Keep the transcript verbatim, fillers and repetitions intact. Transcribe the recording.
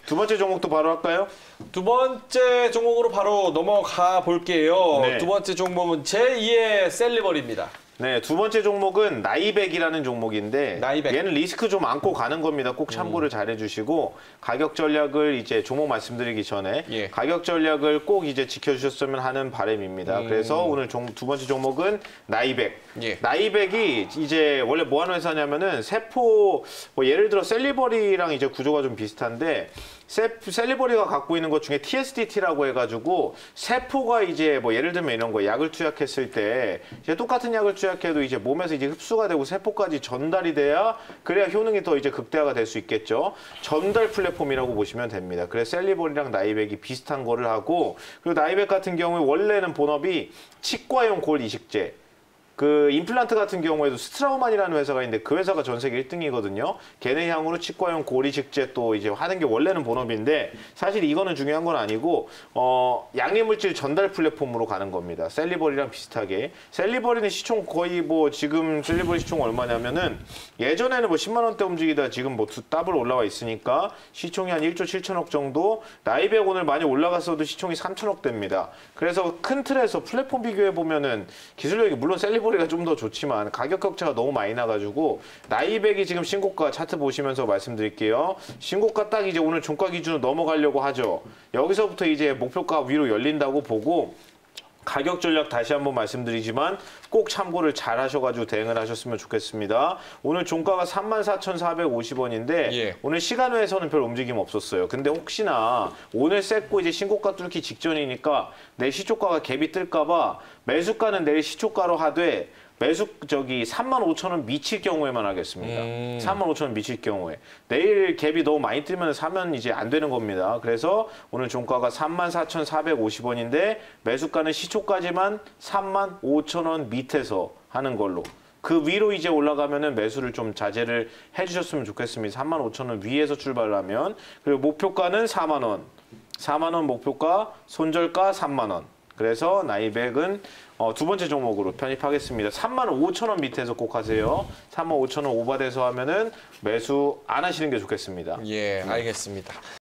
두 번째 종목도 바로 할까요? 두 번째 종목으로 바로 넘어가 볼게요. 네. 두 번째 종목은 제이의 셀리버리입니다. 네, 두 번째 종목은 나이백이라는 종목인데 나이백. 얘는 리스크 좀 안고 가는 겁니다. 꼭 참고를 음. 잘 해주시고 가격 전략을 이제 종목 말씀드리기 전에 예. 가격 전략을 꼭 이제 지켜주셨으면 하는 바람입니다. 음. 그래서 오늘 종, 두 번째 종목은 나이백. 예. 나이백이 이제 원래 뭐 하는 회사냐면은 세포 뭐 예를 들어 셀리버리랑 이제 구조가 좀 비슷한데 세, 셀리버리가 갖고 있는 것 중에 티에스디티라고 해가지고 세포가 이제 뭐 예를 들면 이런 거 약을 투약했을 때 이제 똑같은 약을 투약해도 이제 몸에서 이제 흡수가 되고 세포까지 전달이 돼야 그래야 효능이 더 이제 극대화가 될 수 있겠죠. 전달 플랫폼이라고 보시면 됩니다. 그래서 셀리버리랑 나이백이 비슷한 거를 하고 그리고 나이백 같은 경우에 원래는 본업이 치과용 골 이식제. 그 임플란트 같은 경우에도 스트라우만이라는 회사가 있는데 그 회사가 전 세계 일 등이거든요. 걔네 향으로 치과용 고리식제 또 이제 하는 게 원래는 본업인데 사실 이거는 중요한 건 아니고 어 양리물질 전달 플랫폼으로 가는 겁니다. 셀리버리랑 비슷하게. 셀리버리는 시총 거의 뭐 지금 셀리버리 시총 얼마냐면은 예전에는 뭐 십만 원대 움직이다 지금 뭐 두 더블 올라와 있으니까 시총이 한 일조 칠천억 정도. 나이백 오늘 많이 올라갔어도 시총이 삼천억대입니다. 그래서 큰 틀에서 플랫폼 비교해 보면은 기술력이 물론 셀리버리 셀리버리가 좀 더 좋지만 가격 격차가 너무 많이 나가지고 나이백이 지금 신고가 차트 보시면서 말씀드릴게요. 신고가 딱 이제 오늘 종가 기준으로 넘어가려고 하죠. 여기서부터 이제 목표가 위로 열린다고 보고 가격 전략 다시 한번 말씀드리지만 꼭 참고를 잘 하셔가지고 대응을 하셨으면 좋겠습니다. 오늘 종가가 삼만 사천사백오십 원인데 예. 오늘 시간외에서는 별 움직임 없었어요. 근데 혹시나 오늘 셌고 이제 신고가 뚫기 직전이니까 내 시초가가 갭이 뜰까봐 매수가는 내일 시초가로 하되 매수 저기 삼만 오천 원 미칠 경우에만 하겠습니다. 음. 삼만 오천 원 미칠 경우에 내일 갭이 너무 많이 뜨면 사면 이제 안 되는 겁니다. 그래서 오늘 종가가 삼만 사천사백오십 원인데 매수가는 시초까지만 삼만 오천 원 밑에서 하는 걸로. 그 위로 이제 올라가면은 매수를 좀 자제를 해주셨으면 좋겠습니다. 삼만 오천 원 위에서 출발하면. 그리고 목표가는 사만 원. 사만 원 목표가, 손절가 삼만 원. 그래서 나이백은 어, 두 번째 종목으로 편입하겠습니다. 삼만 오천 원 밑에서 꼭 하세요. 삼만 오천 원 오버돼서 하면은 매수 안 하시는 게 좋겠습니다. 예, 알겠습니다.